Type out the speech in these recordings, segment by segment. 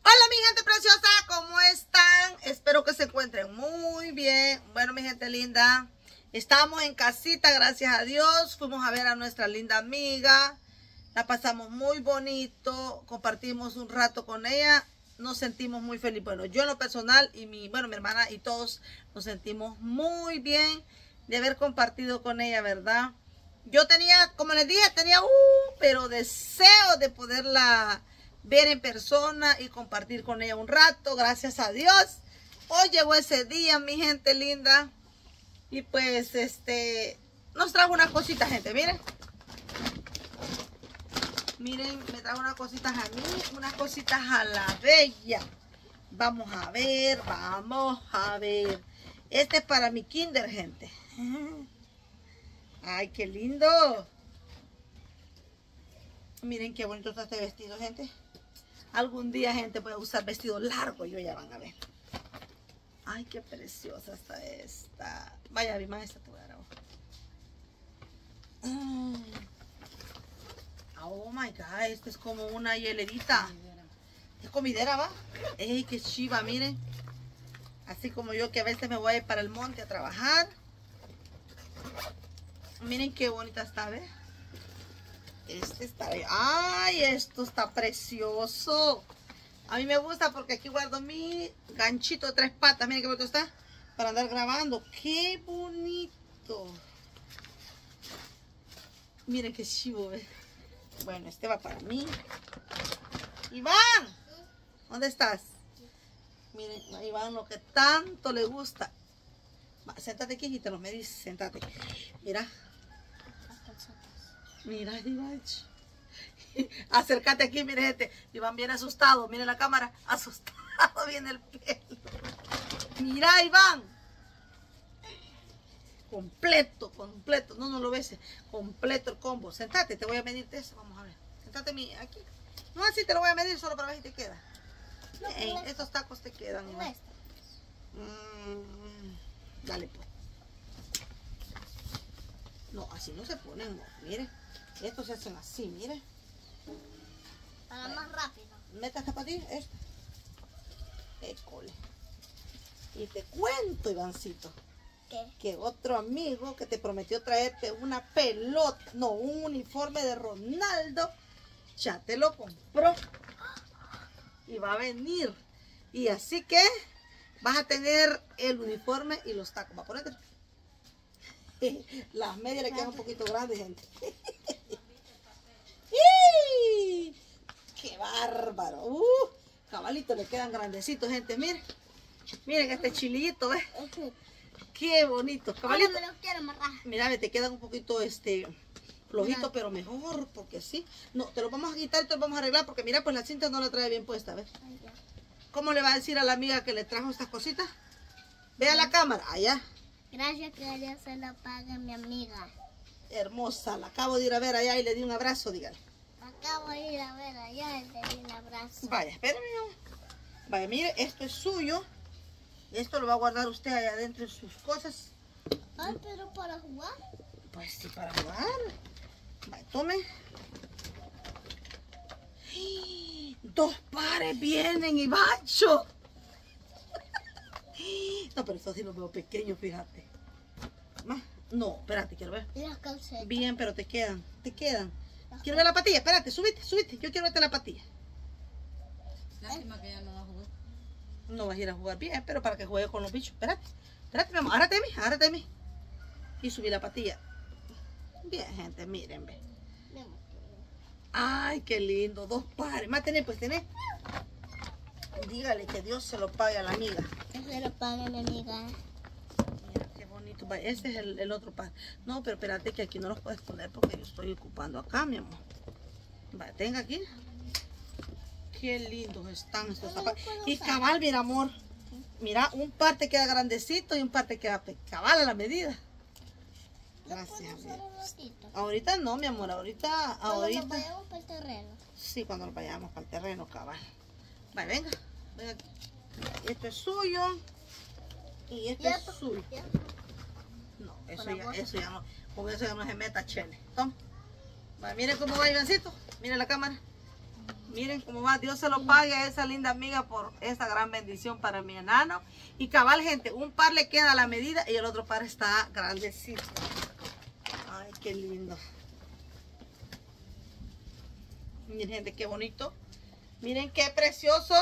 Hola mi gente preciosa, ¿cómo están? Espero que se encuentren muy bien. Bueno mi gente linda, estamos en casita, gracias a Dios. Fuimos a ver a nuestra linda amiga. La pasamos muy bonito, compartimos un rato con ella. Nos sentimos muy felices. Bueno, yo en lo personal y mi hermana y todos nos sentimos muy bien de haber compartido con ella, ¿verdad? Yo tenía, como les dije, pero deseo de poderla ver en persona y compartir con ella un rato. Gracias a Dios hoy llegó ese día, mi gente linda, y pues nos trajo unas cositas, gente. Miren, me trajo unas cositas a mí, unas cositas a la bella. Vamos a ver. Este es para mi kinder, gente. Ay, qué lindo. Miren qué bonito está este vestido, gente. Algún día, gente, voy a usar vestido largo, yo ya van a ver. Ay, qué preciosa está esta. Vaya, mi maestra, te voy a dar abajo. Oh my God, esta es como una hielerita. Es comidera, ¿va? Ey, qué chiva, miren. Así como yo que a veces me voy a ir para el monte a trabajar. Miren qué bonita está, ¿ves? Este está bien. ¡Ay! Esto está precioso. A mí me gusta porque aquí guardo mi ganchito de 3 patas. Miren qué bonito está. Para andar grabando. ¡Qué bonito! Miren qué chivo, ¿ves? Bueno, este va para mí. ¡Iván! ¿Dónde estás? Miren, a Iván lo que tanto le gusta. Va, siéntate aquí y te lo medís. Siéntate. Mira. Mira, Iván. Acércate aquí, mire, gente. Iván viene asustado. Mire la cámara. Asustado viene el pelo. Mira, Iván. Completo. No lo ves. Completo el combo. Sentate, te voy a medirte eso. Vamos a ver. Sentate aquí. No, así te lo voy a medir solo para ver si te queda. No, estos tacos te quedan, Iván. Dale, pues. No, así no se ponen, no. Mire. Estos se hacen así, mire. Para más rápido. Meta esta patilla, esta. École. Y te cuento, Ivancito. ¿Qué? Que otro amigo que te prometió traerte una pelota, no, un uniforme de Ronaldo, ya te lo compró. Y va a venir. Y así que vas a tener el uniforme y los tacos. Va a ponerte. Las medias le quedan un poquito grandes, gente. ¡Qué bárbaro! Cabalito le quedan grandecitos, gente. Miren. Miren este chilito, ¿ves? ¡Qué bonito! Cabalito. Me los quiero amarrar. Mira, te quedan un poquito flojito, pero mejor, porque sí. No, te lo vamos a quitar y te lo vamos a arreglar, porque mira, pues la cinta no la trae bien puesta, ¿ves? ¿Cómo le va a decir a la amiga que le trajo estas cositas? Ve a la cámara, allá. Gracias, que Dios se lo pague, mi amiga. Hermosa, la acabo de ir a ver allá y le di un abrazo, dígale. Acabo de ir a ver allá y le di un abrazo. Vaya, espérame. Vaya, mire, esto es suyo. Esto lo va a guardar usted allá adentro de sus cosas. Ay, pero para jugar. Pues sí, para jugar. Vaya, tome. 2 pares vienen, Ivancho. No, pero esto sí lo veo pequeño, fíjate. Más. No, espérate, quiero ver. Y las calcetas. Bien, pero te quedan. Quiero ver la patilla, espérate, súbete. Yo quiero verte la patilla. Lástima que ya no va a jugar. No vas a ir a jugar bien, pero para que juegue con los bichos. Espérate, mi amor, agárrate de mí. Y subí la patilla. Bien, gente, miren, ve. Ay, qué lindo, 2 pares. Más tenés, pues tenés. Dígale que Dios se lo pague a la amiga. Que se lo pague, mi amiga. Mira, qué bonito. Este es el otro par. No, pero espérate que aquí no los puedes poner porque yo estoy ocupando acá, mi amor. Vaya, tenga aquí. Qué lindos están estos zapatos. Y cabal, mira, amor. Mira, un par te queda grandecito y un par te queda cabal a la medida. Gracias. Ahorita no, mi amor. Ahorita. Cuando nos vayamos para el terreno. Sí, cuando nos vayamos para el terreno, cabal. Vale, venga aquí. Esto es suyo. Y esto es suyo. No, eso ya no. Con eso ya no se meta, chele. Toma. Vale, mire cómo va Ivancito. Mire la cámara. Miren cómo va. Dios se lo pague a esa linda amiga por esta gran bendición para mi enano. Y cabal, gente, un par le queda a la medida y el otro par está grandecito. Ay, qué lindo. Miren, gente, qué bonito. Miren qué precioso.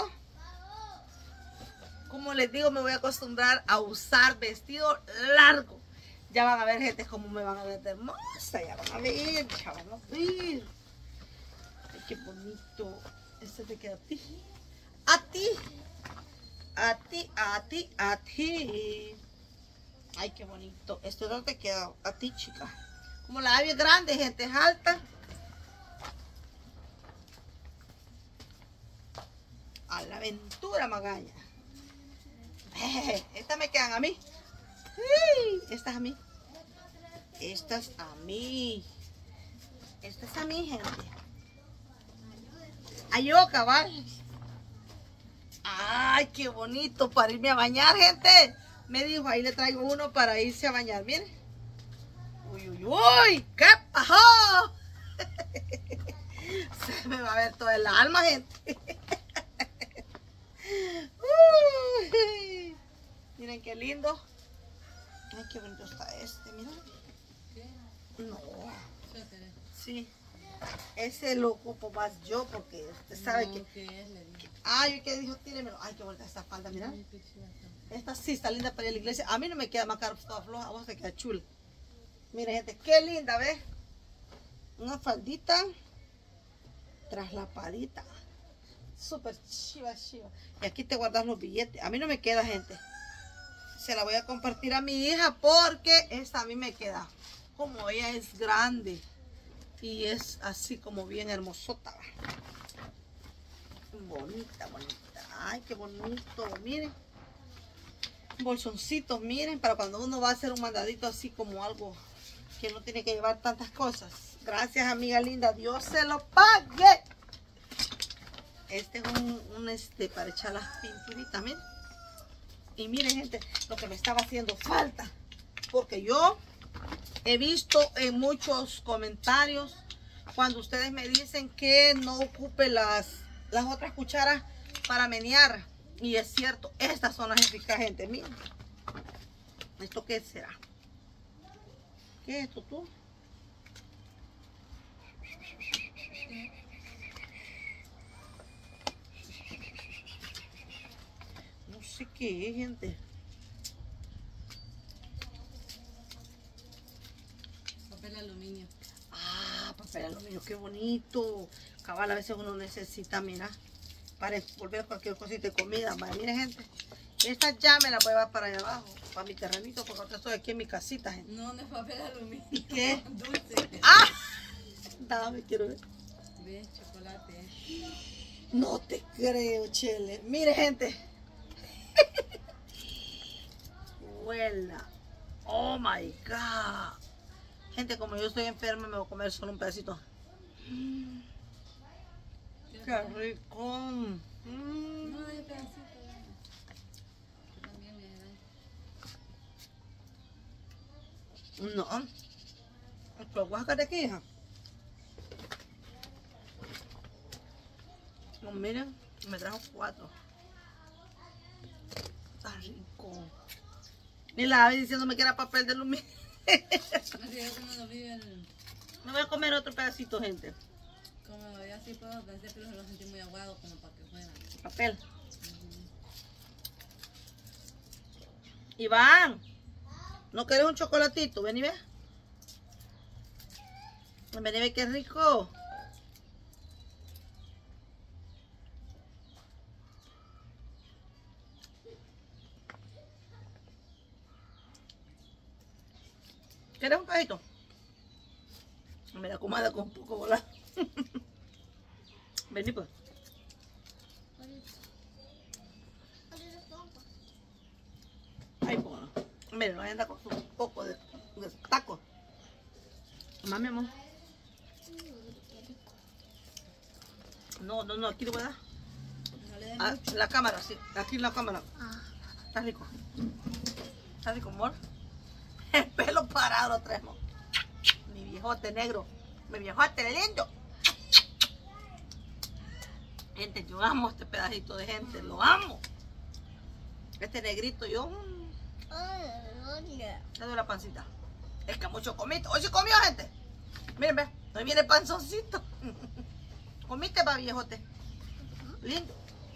Como les digo, me voy a acostumbrar a usar vestido largo. Ya van a ver, gente, cómo me van a ver de hermosa. Ya van a ver, ya van a ver. Ay, qué bonito. Este te queda a ti. A ti. A ti, a ti, a ti. Ay, qué bonito. Este no te queda a ti, chica. Como la ave es grande, gente, es alta. A la aventura, magaña. Estas me quedan a mí. Estas a mí. Estas a mí. Estas a mí, gente. Ay, yo, cabal. Ay, qué bonito para irme a bañar, gente. Me dijo, ahí le traigo uno para irse a bañar. Miren. Uy, uy, uy. ¿Qué pasó? Se me va a ver todo el alma, gente. Uy. Miren qué lindo. Ay, qué bonito está este, miren. No. Sí. Ese lo ocupo más yo porque usted sabe No, que... ¿qué es? Le dije. Ay, ¿qué dijo? Tíremelo. Ay, qué bonita esta falda, mira. Esta sí está linda para ir a la iglesia. A mí no me queda más caro, toda floja. A vos te queda chula. Miren, gente, qué linda, ¿ves? Una faldita traslapadita. Súper chiva, chiva. Y aquí te guardas los billetes. A mí no me queda, gente. Se la voy a compartir a mi hija porque esta a mí me queda. Como ella es grande. Y es así como bien hermosota. Bonita, bonita. Ay, qué bonito. Miren. Bolsoncitos, miren. Para cuando uno va a hacer un mandadito así como algo que no tiene que llevar tantas cosas. Gracias, amiga linda. Dios se lo pague. Este es un para echar las pinturitas, miren. Y miren, gente, lo que me estaba haciendo falta. Porque yo he visto en muchos comentarios cuando ustedes me dicen que no ocupe las otras cucharas para menear. Y es cierto, estas son las eficaces, gente. Miren. ¿Esto qué será? ¿Qué es esto tú? No sé qué es, gente. Papel aluminio. Ah, papel aluminio, qué bonito. Cabal, a veces uno necesita, mira, para envolver cualquier cosita de comida. Vale, mire, gente, estas ya me las voy a llevar para allá abajo, para mi terrenito, porque ahora estoy aquí en mi casita, gente. No, no es papel aluminio. ¿Y qué? Dulce. ¡Ah! Dame, quiero ver. ¿Ves? Chocolate. No te creo, chele. Mire, gente. Huela. Oh my God. Gente, como yo estoy enferma, me voy a comer solo un pedacito. Qué rico. No, hay pedacito. También me da. No. Pero Oaxaca de aquí, hija. No, miren, me trajo 4. Está rico. Ni la ave diciéndome que era papel de aluminio. Me voy a comer otro pedacito, gente. Como yo así puedo pensar, pero lo sentí muy aguado como para que fuera. Papel. Iván, ¿no querés un chocolatito? Ven y ve. Ven y ve qué rico. ¿Quieres un pedacito? Mira, comadre, con un poco volado. Vení pues. Ay, bueno. Miren, no anda con un poco de taco. Más, mi amor. No, no, no, aquí le voy a dar. No le den Ah, la cámara, sí. Aquí en la cámara. Está rico. Está rico, amor. El pelo parado lo traemos. Mi viejote negro. Mi viejote lindo. Gente, yo amo este pedacito de gente, lo amo. Este negrito, yo... le doy la pancita. Es que mucho comiste. Hoy se comió, gente. Miren, ve. Hoy viene panzoncito. Comiste, va, viejote. Lindo.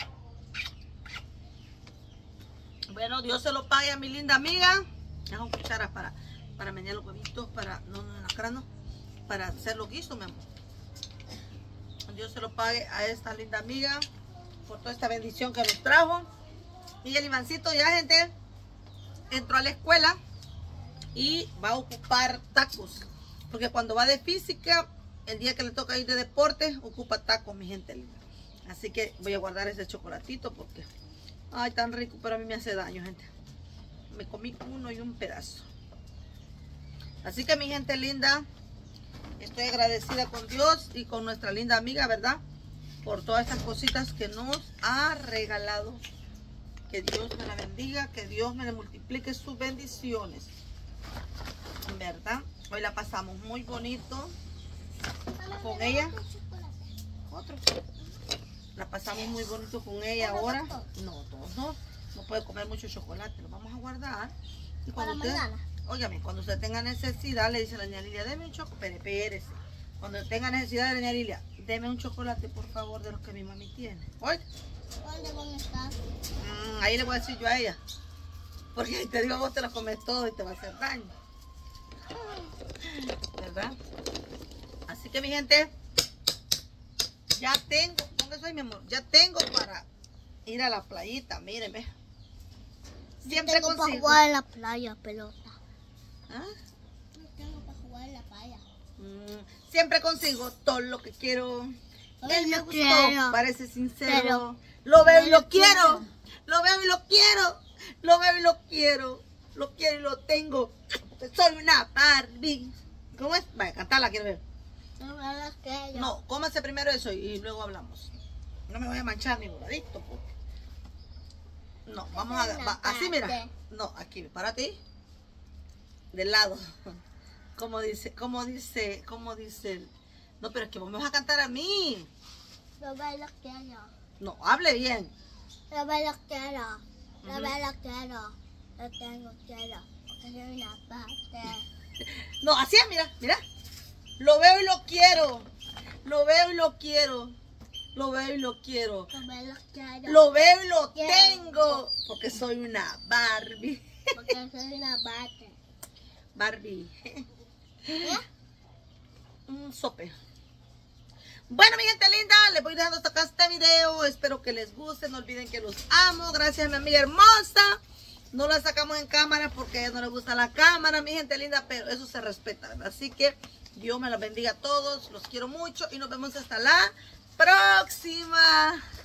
Bueno, Dios se lo pague a mi linda amiga. Hago cucharas para menear los huevitos, para... No, en la cara no. Para hacer los guisos, mi amor. Dios se lo pague a esta linda amiga por toda esta bendición que nos trajo. Y el Ivancito ya, gente, entró a la escuela y va a ocupar tacos. Porque cuando va de física, el día que le toca ir de deporte, ocupa tacos, mi gente linda. Así que voy a guardar ese chocolatito porque... Ay, tan rico, pero a mí me hace daño, gente. Me comí uno y un pedazo. Así que, mi gente linda... Estoy agradecida con Dios y con nuestra linda amiga, ¿verdad? Por todas estas cositas que nos ha regalado. Que Dios me la bendiga, que Dios me le multiplique sus bendiciones. ¿Verdad? Hoy la pasamos muy bonito con ella. Otro. La pasamos muy bonito con ella ahora. No, todos no. No puede comer mucho chocolate. Lo vamos a guardar. Y cuando usted... Óigame, cuando usted tenga necesidad, le dice a la niña Lilia, deme un chocolate, espérese. Cuando tenga necesidad de la niña Lilia, deme un chocolate, por favor, de los que mi mami tiene. Oiga. ¿Dónde van a estar? Ahí le voy a decir yo a ella. Porque ahí te digo, vos te lo comes todo y te va a hacer daño. ¿Verdad? Así que, mi gente, ya tengo, ¿dónde soy, mi amor? Ya tengo para ir a la playita, mírenme. Siempre tengo consigo. para jugar en la playa, pelota. ¿Ah? No tengo para jugar en la playa. Siempre consigo todo lo que quiero. Él me gustó, quiero. parece sincero. Pero lo veo y no lo lo quiero. quiero. Lo veo y lo quiero. Lo veo y lo quiero. Lo quiero y lo tengo. Soy una Barbie. ¿Cómo es? Vaya, cantarla, quiero ver. No me lo quiero. No, cómase primero eso y luego hablamos. No me voy a manchar mi voladito, porque... No, vamos a... así, mira. No, aquí, párate. Del lado. Como dice... No, pero es que vos me vas a cantar a mí. No me lo quiero. No, hable bien. No me lo quiero. No me lo quiero. Lo tengo quiero. Porque soy una parte. No, así es, mira, mira. Lo veo y lo quiero. Lo veo y lo quiero. Lo veo y lo quiero. No me lo quiero. Lo veo y lo Quiero. tengo. Porque soy una Barbie. Porque soy una parte. Barbie. ¿Eh? Un sope. Bueno, mi gente linda, les voy dejando hasta acá este video. Espero que les guste. No olviden que los amo. Gracias a mi amiga hermosa. No la sacamos en cámara porque a ella no le gusta la cámara, mi gente linda, pero eso se respeta, ¿verdad? Así que Dios me los bendiga a todos. Los quiero mucho y nos vemos hasta la próxima.